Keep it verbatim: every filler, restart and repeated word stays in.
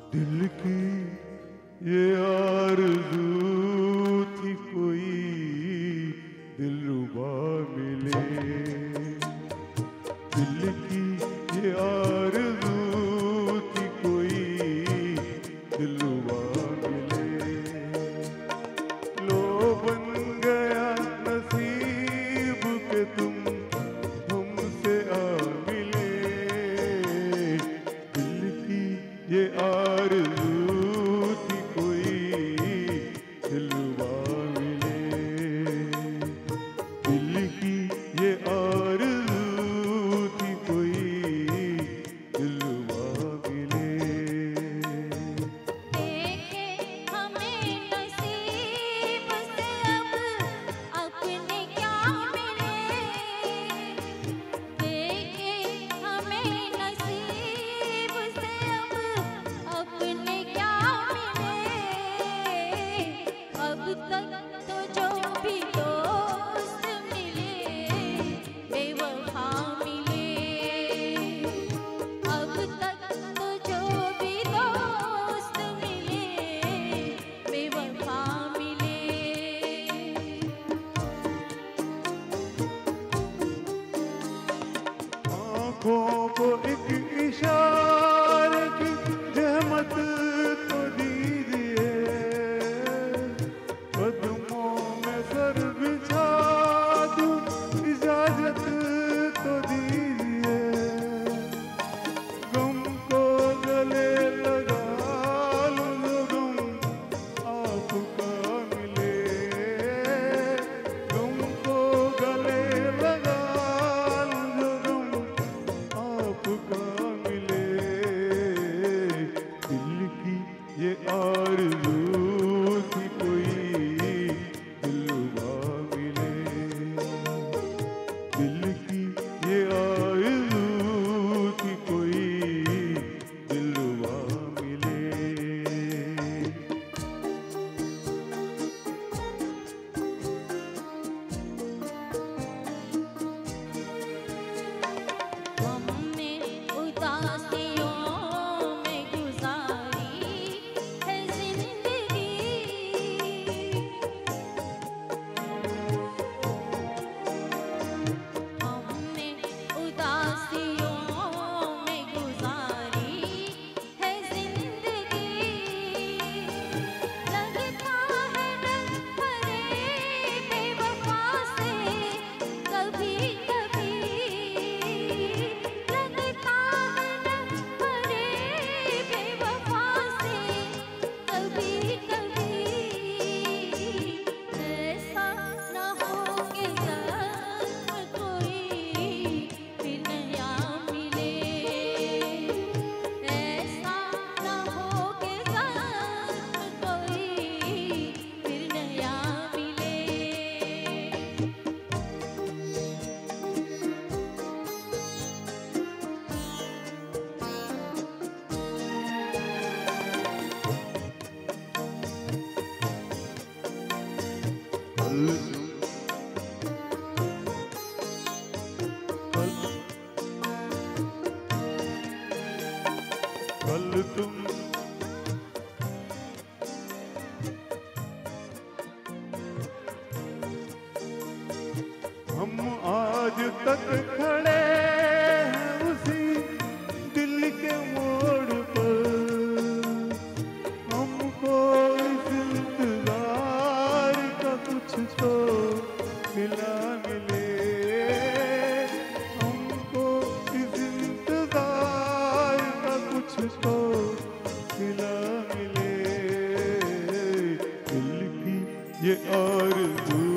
दिल की ये आरज़ू थी कोई दिलरुबा मिले, दिल की ये आरज़ू थी कोई दिलरुबा मिले। लो बन गया नसीब के तुम हमसे आ मिले, दिल की ये आरज़ू थी कोई दिलरुबा मिले, दिल की ये आरज़ू थी कोई दिलरुबा मिले। देखे हमें नसीब से अब अपने क्या मिले, देखे हमें नसीब से अब अपने क्या मिले। अब तक तो जो भी दोस्त मिले बेवफा मिले, अब तक तो जो भी दोस्त मिले बेवफा मिले। आँखों को एक इशारे की जहमत तो दीजिए, कदमों में सर बिछा दूं इजाजत तो दीजिए, गम को गले लगा लूं गम आपका मिले, गम को गले लगा लूं गम आपका मिले, दिल की ये आरज़ू थी कोई दिलरुबा मिले, दिल की ये आरज़ू थी कोई दिलरुबा मिले। हमने उदासियों में गुजारी है जिंदगी, हमने उदासियों में गुजारी है जिंदगी। लगता है न भरे बेवफा से कभी कभी, लगता है न भरे बेवफा से कभी कभी। ऐसा न हो कि जख्म कोई फिर नया मिले, ऐसा न हो कि जख्म कोई फिर नया मिले। कल कल कल तुम हम आज तक खड़े हैं उसी दिल के मोड़ पर, हमको इस इंतजार का कुछ तो मिला मिले, हमको इस इंतजार का कुछ तो मिला मिले, दिल की ये आरज़ू